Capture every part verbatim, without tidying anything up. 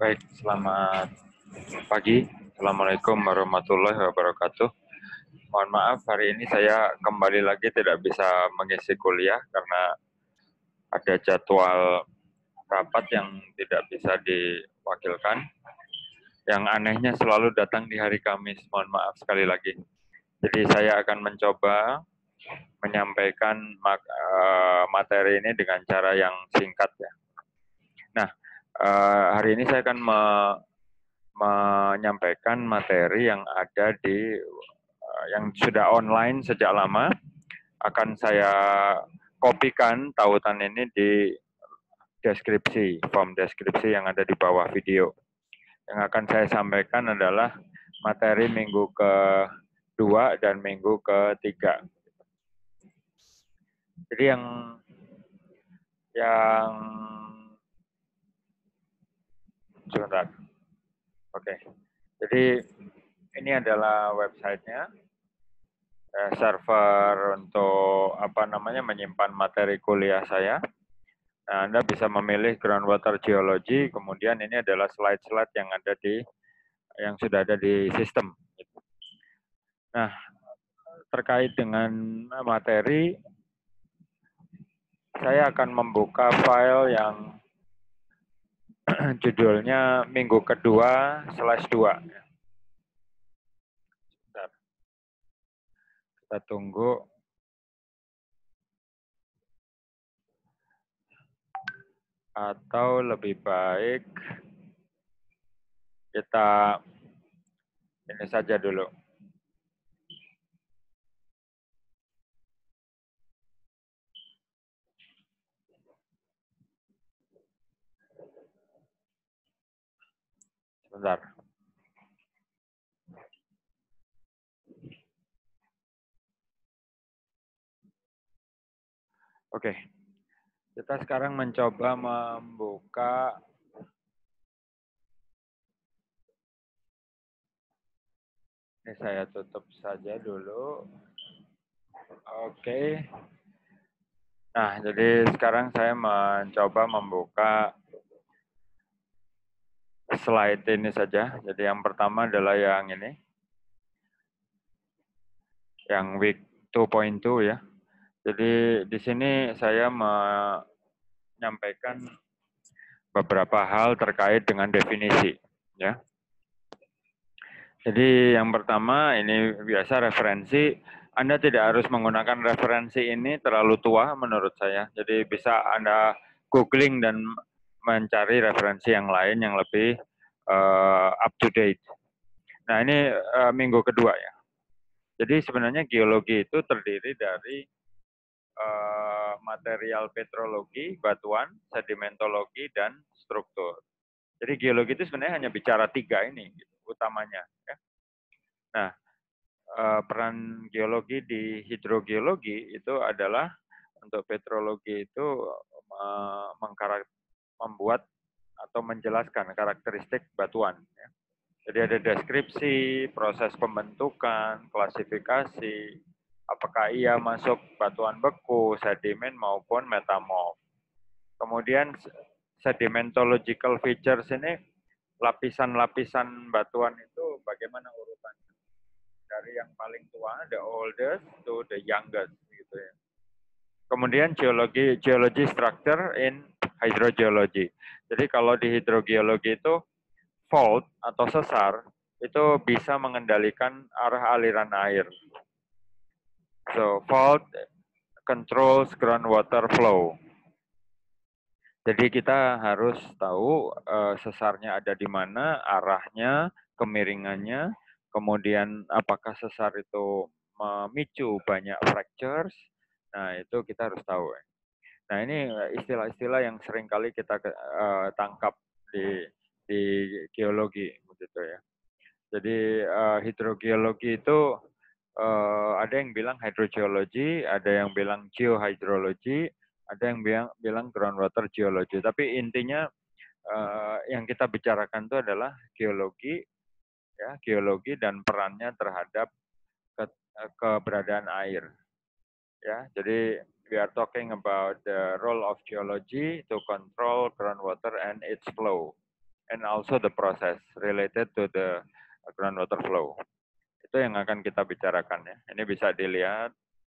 Baik, selamat pagi. Assalamualaikum warahmatullahi wabarakatuh. Mohon maaf, hari ini saya kembali lagi tidak bisa mengisi kuliah karena ada jadwal rapat yang tidak bisa diwakilkan. Yang anehnya selalu datang di hari Kamis. Mohon maaf sekali lagi. Jadi saya akan mencoba menyampaikan materi ini dengan cara yang singkat ya. Nah, hari ini saya akan me menyampaikan materi yang ada di uh, yang sudah online sejak lama. Akan saya kopikan tautan ini di deskripsi, form deskripsi yang ada di bawah video. Yang akan saya sampaikan adalah materi minggu kedua dan minggu ketiga. Jadi yang yang sebentar. Oke. Jadi ini adalah websitenya. Server untuk apa namanya menyimpan materi kuliah saya. Nah, Anda bisa memilih groundwater geology, kemudian ini adalah slide-slide yang ada di yang sudah ada di sistem. Nah, terkait dengan materi, saya akan membuka file yang judulnya minggu kedua slash dua. Kita tunggu. Atau lebih baik kita ini saja dulu. Sebentar. Oke. Kita sekarang mencoba membuka ini, saya tutup saja dulu. Oke. Nah, jadi sekarang saya mencoba membuka slide ini saja. Jadi yang pertama adalah yang ini. Yang week dua titik dua ya. Jadi di sini saya menyampaikan beberapa hal terkait dengan definisi ya. Jadi yang pertama ini biasa referensi. Anda tidak harus menggunakan referensi ini terlalu tua menurut saya. Jadi bisa Anda googling dan mencari referensi yang lain yang lebih uh, up to date. Nah ini uh, minggu kedua ya. Jadi sebenarnya geologi itu terdiri dari uh, material petrologi, batuan, sedimentologi, dan struktur. Jadi geologi itu sebenarnya hanya bicara tiga ini gitu, utamanya. Ya. Nah, peran geologi di hidrogeologi itu adalah untuk petrologi itu membuat atau menjelaskan karakteristik batuan. Ya. Jadi ada deskripsi, proses pembentukan, klasifikasi, apakah ia masuk batuan beku, sedimen maupun metamorf. Kemudian sedimentological features ini lapisan-lapisan batuan itu bagaimana urutannya? Dari yang paling tua, the oldest to the youngest gitu ya. Kemudian geologi geology structure in hydrogeology. Jadi kalau di hidrogeologi itu fault atau sesar itu bisa mengendalikan arah aliran air. So fault controls groundwater flow. Jadi kita harus tahu uh, sesarnya ada di mana, arahnya, kemiringannya, kemudian apakah sesar itu memicu banyak fractures. Nah, itu kita harus tahu. Nah, ini istilah-istilah yang sering kali kita uh, tangkap di di geologi begitu ya. Jadi uh, hidrogeologi itu uh, ada yang bilang hydrogeology, ada yang bilang geohydrology, ada yang bilang, bilang groundwater geology. Tapi intinya uh, yang kita bicarakan itu adalah geologi, ya, geologi dan perannya terhadap ke, keberadaan air. Ya, jadi we are talking about the role of geology to control groundwater and its flow and also the process related to the groundwater flow. Itu yang akan kita bicarakan ya. Ini bisa dilihat.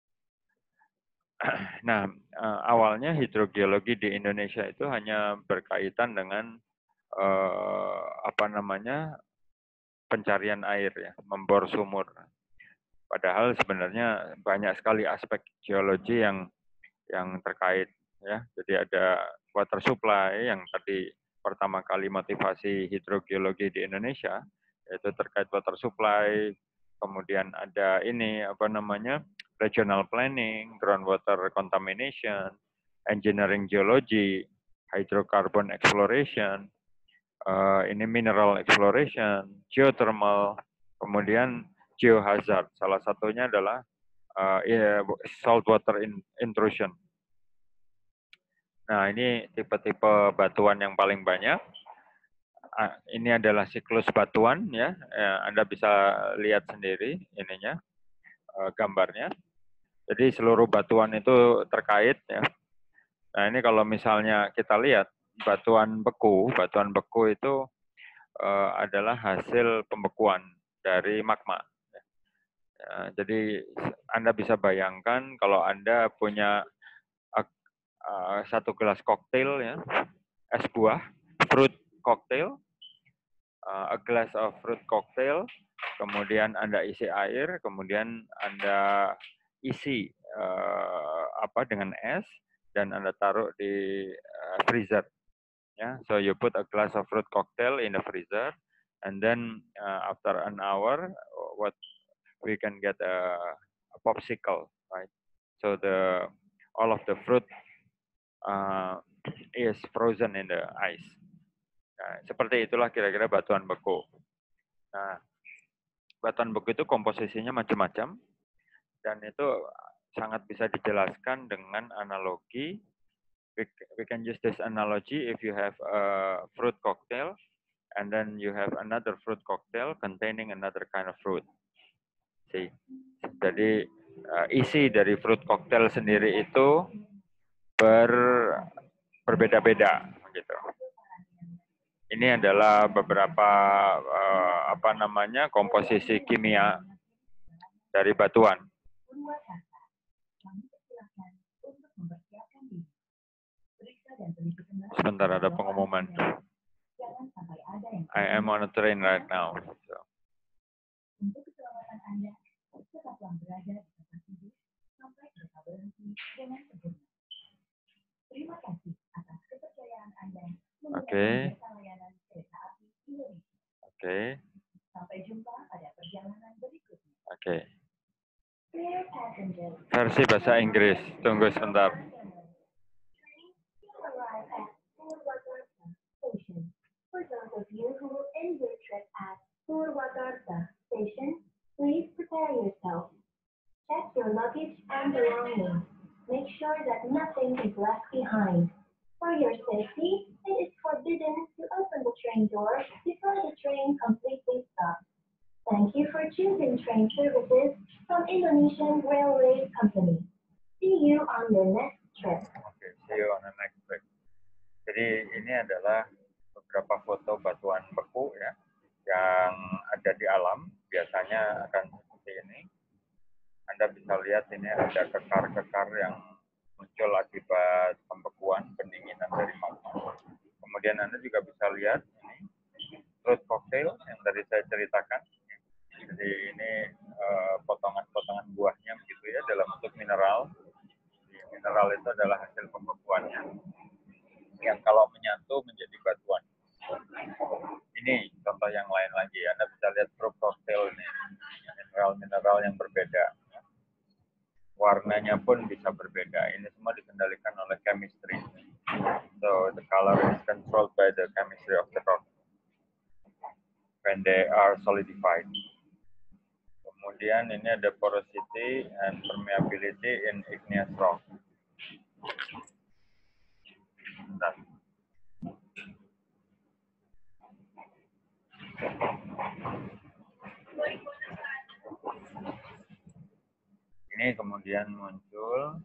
Nah, awalnya hidrogeologi di Indonesia itu hanya berkaitan dengan eh, apa namanya pencarian air ya, membor sumur. Padahal sebenarnya banyak sekali aspek geologi yang yang terkait ya. Jadi ada water supply yang tadi pertama kali motivasi hidrogeologi di Indonesia yaitu terkait water supply. Kemudian ada ini apa namanya regional planning, groundwater contamination, engineering geology, hydrocarbon exploration, uh, ini mineral exploration, geothermal, kemudian geohazard. Salah satunya adalah uh, saltwater intrusion. Nah, ini tipe-tipe batuan yang paling banyak. Ini adalah siklus batuan ya. Anda bisa lihat sendiri ininya gambarnya. Jadi seluruh batuan itu terkait ya. Nah, ini kalau misalnya kita lihat batuan beku, batuan beku itu uh, adalah hasil pembekuan dari magma. Ya, jadi Anda bisa bayangkan kalau Anda punya uh, satu gelas koktail ya, es buah, fruit cocktail, uh, a glass of fruit cocktail, kemudian Anda isi air, kemudian Anda isi uh, apa dengan es dan Anda taruh di uh, freezer. Yeah, so you put a glass of fruit cocktail in the freezer, and then uh, after an hour, what we can get a, a popsicle, right? So the all of the fruit uh, is frozen in the ice. Nah, seperti itulah kira-kira batuan beku. Nah, batuan beku itu komposisinya macam-macam dan itu sangat bisa dijelaskan dengan analogi. We, we can use this analogy if you have a fruit cocktail and then you have another fruit cocktail containing another kind of fruit. See, jadi uh, isi dari fruit cocktail sendiri itu ber berbeda-beda, gitu. Ini adalah beberapa uh, apa namanya komposisi kimia dari batuan. Sebentar ada pengumuman. I am on a train right now. So. Untuk keselamatan Anda, tetaplah berada di tempat tidur sampai kereta berhenti dengan sempurna. Terima kasih atas kepercayaan Anda menggunakan jasa layanan kereta api Indonesia. Oke. Okay. Sampai jumpa pada perjalanan berikutnya. Oke. Okay. Versi bahasa Inggris. Tunggu sebentar. For those of you who will end your trip at Purwakarta Station, please prepare yourself. Check your luggage and belongings. Make sure that nothing is left behind. For your safety, it is forbidden to open the train door before the train completely stops. Thank you for choosing train services from Indonesian Railway Company. See you on your next trip. Okay, see you on the next trip. Jadi ini adalah beberapa foto batuan beku ya yang ada di alam, biasanya akan seperti ini. Anda bisa lihat ini ada kekar-kekar yang muncul akibat pembekuan pendinginan dari magma. Kemudian Anda juga bisa lihat ini fruit cocktail yang tadi saya ceritakan. Jadi ini potongan-potongan uh, buahnya begitu ya dalam bentuk mineral. Jadi, mineral itu adalah hasil pembekuannya yang kalau menyatu menjadi batuan. Ini contoh yang lain lagi. Anda bisa lihat fruit cocktail ini, mineral-mineral yang berbeda. Warnanya pun bisa berbeda. Ini semua dikendalikan oleh chemistry. So the color is controlled by the chemistry of the rock when they are solidified. Kemudian ini ada porosity and permeability in igneous rock. Bentar. Ini kemudian muncul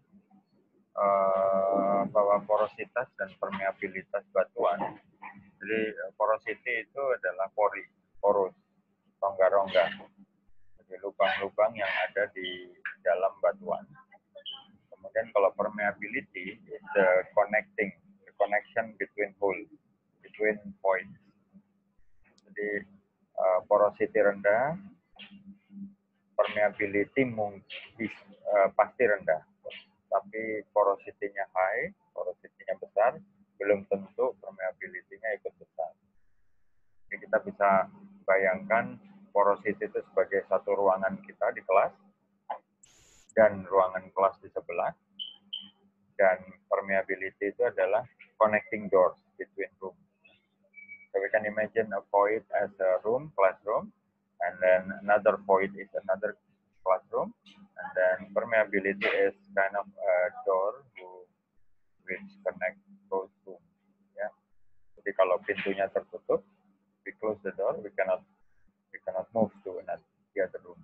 uh, bahwa porositas dan permeabilitas batuan. Jadi porositas porosity itu adalah pori, porus, rongga-rongga. Jadi lubang-lubang yang ada di dalam batuan. Kemudian kalau permeability is the connecting, the connection between holes, between points. Jadi uh, porosity rendah, permeability mungkin uh, pasti rendah. Tapi porosity-nya high, porosity-nya besar, belum tentu permeability-nya ikut besar. Jadi kita bisa bayangkan porosity itu sebagai satu ruangan kita di kelas, dan ruangan kelas di sebelah, dan permeability itu adalah connecting doors between rooms. So we can imagine a void as a room, classroom, and then another void is another classroom, and then permeability is kind of a door who, which connect both rooms. Ya. Jadi kalau pintunya tertutup, we close the door, we cannot we cannot move to another the other room.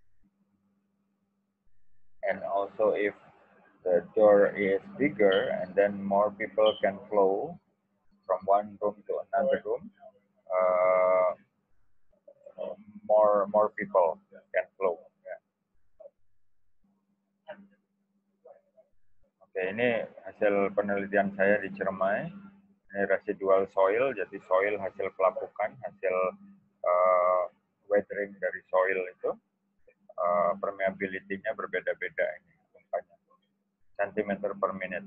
And also if the door is bigger and then more people can flow from one room to another room, uh, more more people can flow. Ya. Oke, ini hasil penelitian saya di Ciremai. Ini residual soil, jadi soil hasil pelapukan, hasil uh, weathering dari soil itu. Uh, permeability-nya berbeda-beda ini angkanya, centimeter per menit.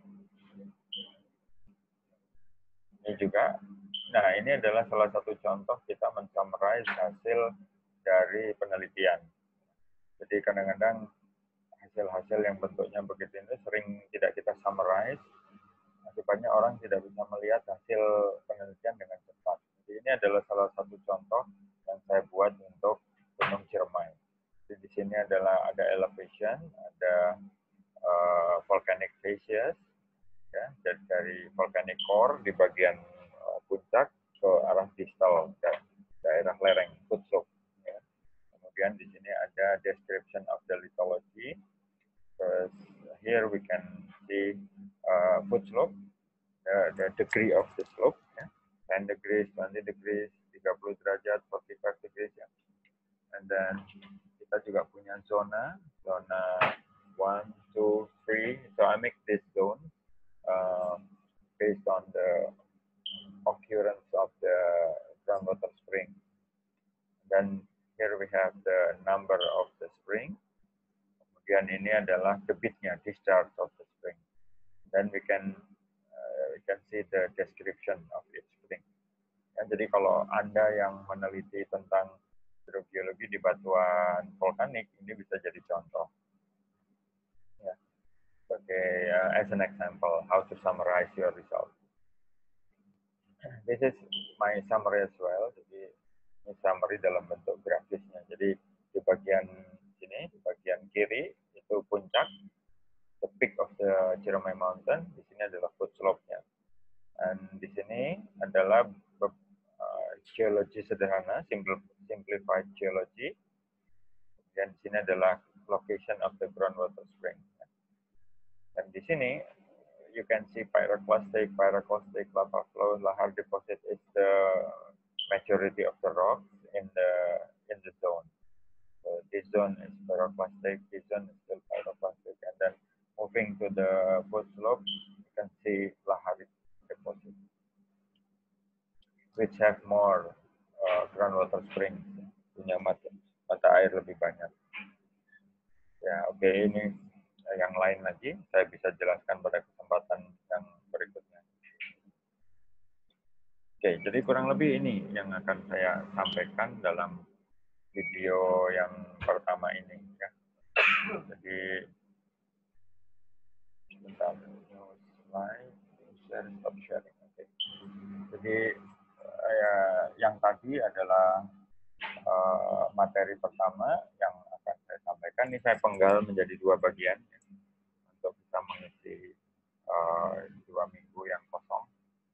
Ini juga, nah ini adalah salah satu contoh kita men-summarize hasil dari penelitian. Jadi kadang-kadang hasil-hasil yang bentuknya begitu ini sering tidak kita summarize, akibatnya orang tidak bisa melihat hasil penelitian dengan cepat. Jadi ini adalah salah satu contoh yang saya buat untuk Gunung Ciremai. Jadi di sini adalah ada elevation, ada uh, volcanic facies, ya, dari, dari volcanic core di bagian uh, puncak ke arah distal, ke daerah lereng, foot slope. Ya. Kemudian di sini ada description of the lithology. Terus here we can see uh, foot slope, the, the degree of the slope, ya. ten degrees, twenty degrees, tiga puluh derajat, forty-five degrees, ya. And then kita juga punya zona, zona one, two, three. So I make this zone uh, based on the occurrence of the groundwater spring. Then here we have the number of the spring. Kemudian ini adalah debitnya, discharge of the spring. Then we can uh, we can see the description of each spring. Ya, jadi kalau Anda yang meneliti tentang hidrogeologi di batuan vulkanik, ini bisa jadi contoh. Ya. Sebagai uh, as an example, how to summarize your result. This is my summary as well. Jadi ini summary dalam bentuk grafisnya. Jadi di bagian sini, di bagian kiri itu puncak, the peak of the Ciremai Mountain. Di sini adalah foot slope-nya. Dan di sini adalah uh, geologi sederhana, simplified geology. Dan di sini adalah location of the groundwater spring. Dan di sini you can see pyroclastic, pyroclastic lava flow, lahar deposit is the majority of the rocks in the in the zone. So this zone is pyroclastic, this zone is still pyroclastic, and then moving to the foot slope, you can see lahar deposit, which have more uh, groundwater springs, punya mata, mata air lebih banyak. Ya, oke, okay, ini yang lain lagi saya bisa jelaskan pada kesempatan yang berikutnya. Oke, okay, jadi kurang lebih ini yang akan saya sampaikan dalam video yang pertama ini, ya. Jadi sebentar, slide, share, stop sharing. Oke. Okay. Jadi ya, yang tadi adalah uh, materi pertama yang akan saya sampaikan. Ini saya penggal menjadi dua bagian ya, untuk bisa mengisi uh, dua minggu yang kosong.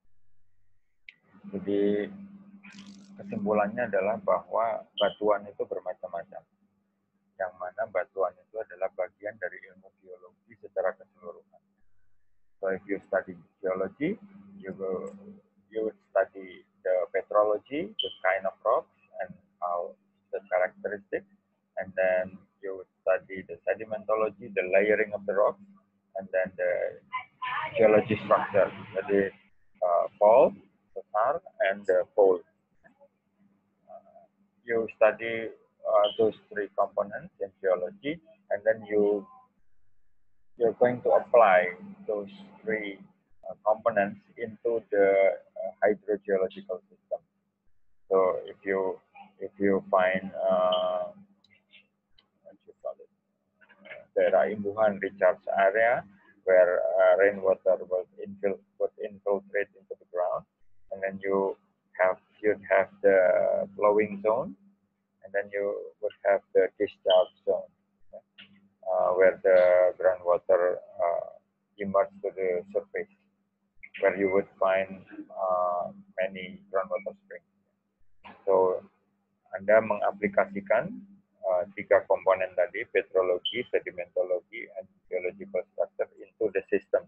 Jadi kesimpulannya adalah bahwa batuan itu bermacam-macam. Yang mana batuan itu adalah bagian dari ilmu geologi secara keseluruhan. So if you study geology, you go, you would study the petrology. geology, the kind of rocks and how the characteristics, and then you would study the sedimentology, the layering of the rocks, and then the geology structure, jadi uh, fault, sesar, and the fold. Uh, you study uh, those three components in geology, and then you you're going to apply those three uh, components into the uh, hydrogeological system. So if you if you find uh, what you call it, uh, daerah Imbuhan recharge area where uh, rainwater was infil was infiltrate into the ground, and then you have you'd have the flowing zone, and then you would have the discharge zone. Uh, where the groundwater uh, emerge to the surface, where you would find uh, many groundwater springs. So, Anda mengaplikasikan uh, tiga komponen tadi, petrologi, sedimentologi, and geological structure into the system.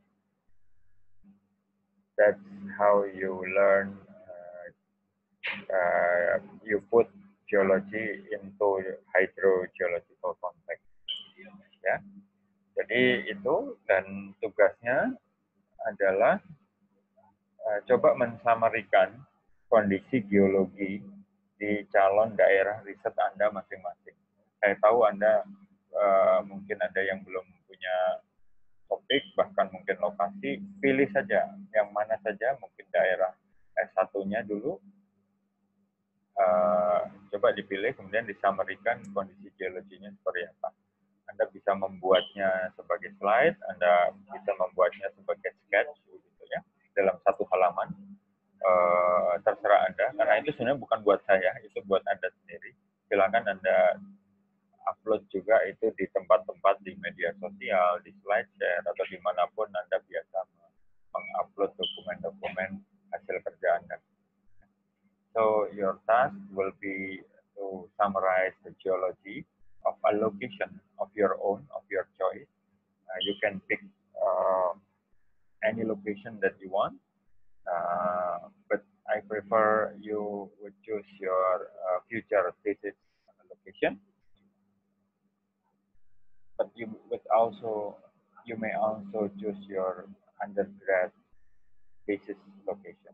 That's how you learn, uh, uh, you put geology into hydrogeological context. Ya. Jadi itu, dan tugasnya adalah uh, coba mensamarikan kondisi geologi di calon daerah riset Anda masing-masing. Saya tahu Anda uh, mungkin ada yang belum punya topik, bahkan mungkin lokasi, pilih saja yang mana saja, mungkin daerah S satu-nya dulu, uh, coba dipilih, kemudian disamarikan kondisi geologinya seperti apa. Anda bisa membuatnya sebagai slide, Anda bisa membuatnya sebagai sketch, gitu ya, dalam satu halaman. Uh, terserah Anda, karena itu sebenarnya bukan buat saya, itu buat Anda sendiri. Silakan Anda upload juga itu di tempat-tempat di media sosial, di SlideShare, atau dimanapun Anda biasa mengupload dokumen-dokumen hasil kerja Anda. So your task will be to summarize the geology of a location of your own, of your choice. Uh, you can pick uh, any location that you want, uh, but I prefer you would choose your uh, future thesis location. But you would also, you may also choose your undergrad thesis location.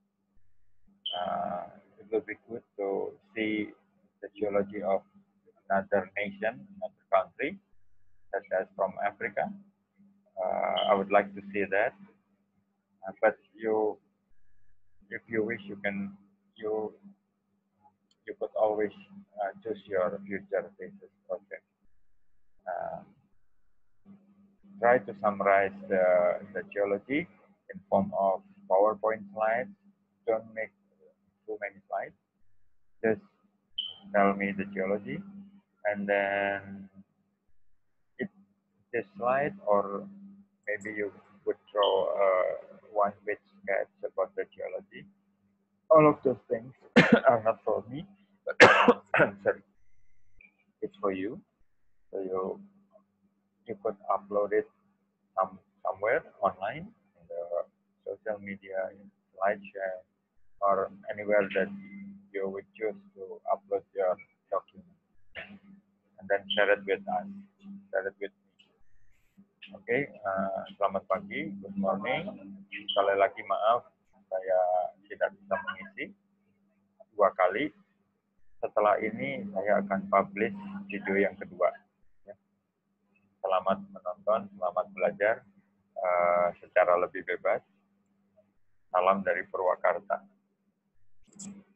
Uh, it will be good to see the geology of another nation, another country, such as from Africa. Uh, I would like to see that. Uh, but you, if you wish, you can, you, you could always uh, choose your future thesis project. Uh, try to summarize the, the geology in form of PowerPoint slides. Don't make too many slides. Just tell me the geology, and then it this slide, or maybe you would draw a one-page sketch about the geology. All of those things are not for me. Sorry, it's for you. So you you could upload it some somewhere online in the social media, in SlideShare, or anywhere that you would choose to upload your document, and then share it with us, share it with me. Oke, okay, uh, selamat pagi, good morning. Sekali lagi maaf, saya tidak bisa mengisi dua kali. Setelah ini saya akan publish video yang kedua. Ya. Selamat menonton, selamat belajar uh, secara lebih bebas. Salam dari Purwakarta.